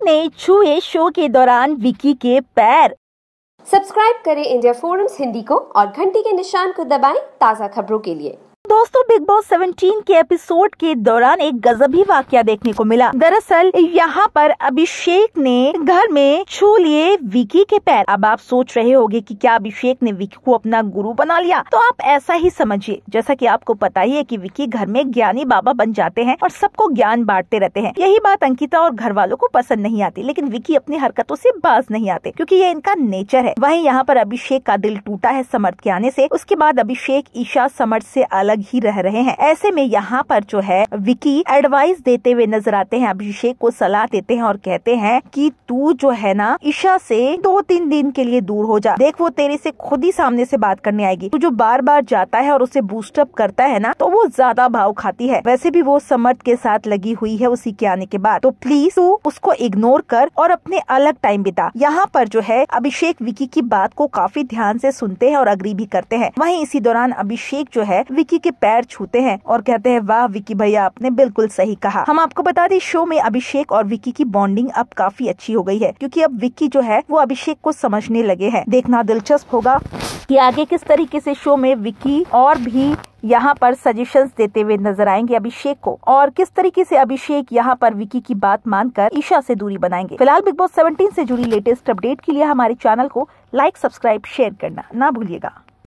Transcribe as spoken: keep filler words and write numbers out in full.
ने छुए शो के दौरान विकी के पैर। सब्सक्राइब करें इंडिया फोरम्स हिंदी को और घंटी के निशान को दबाएं ताज़ा खबरों के लिए। दोस्तों, बिग बॉस सत्रह के एपिसोड के दौरान एक गजबी वाकया देखने को मिला। दरअसल यहाँ पर अभिषेक ने घर में छू लिए विकी के पैर। अब आप सोच रहे होंगे कि क्या अभिषेक ने विकी को अपना गुरु बना लिया? तो आप ऐसा ही समझिए। जैसा कि आपको पता ही है कि विकी घर में ज्ञानी बाबा बन जाते हैं और सबको ज्ञान बांटते रहते हैं। यही बात अंकिता और घर वालों को पसंद नहीं आती, लेकिन विकी अपनी हरकतों से बाज नहीं आते क्योंकि ये इनका नेचर है। वहीं यहाँ पर अभिषेक का दिल टूटा है समर्थ के आने से। उसके बाद अभिषेक ईशा समर्थ से अलग ही रह रहे हैं। ऐसे में यहाँ पर जो है विकी एडवाइस देते हुए नजर आते हैं, अभिषेक को सलाह देते हैं और कहते हैं कि तू जो है ना ईशा से दो तीन दिन के लिए दूर हो जा। देख, वो तेरे से खुद ही सामने से बात करने आएगी। तू जो बार बार जाता है और उसे बूस्टअप करता है ना, तो वो ज्यादा भाव खाती है। वैसे भी वो समर्थ के साथ लगी हुई है उसी के आने के बाद, तो प्लीज तू उसको इग्नोर कर और अपने अलग टाइम बिता। यहाँ पर जो है अभिषेक विकी की बात को काफी ध्यान से सुनते हैं और अग्री भी करते हैं। वहीं इसी दौरान अभिषेक जो है विकी के पैर छूते हैं और कहते हैं, वाह विकी भैया, आपने बिल्कुल सही कहा। हम आपको बता दें, शो में अभिषेक और विकी की बॉन्डिंग अब काफी अच्छी हो गई है क्योंकि अब विकी जो है वो अभिषेक को समझने लगे हैं। देखना दिलचस्प होगा कि आगे किस तरीके से शो में विकी और भी यहाँ पर सजेशंस देते हुए नजर आएंगे अभिषेक को, और किस तरीके से अभिषेक यहाँ पर विकी की बात मानकर ईशा से दूरी बनाएंगे। फिलहाल बिग बॉस सत्रह से जुड़ी लेटेस्ट अपडेट के लिए हमारे चैनल को लाइक, सब्सक्राइब, शेयर करना ना भूलिएगा।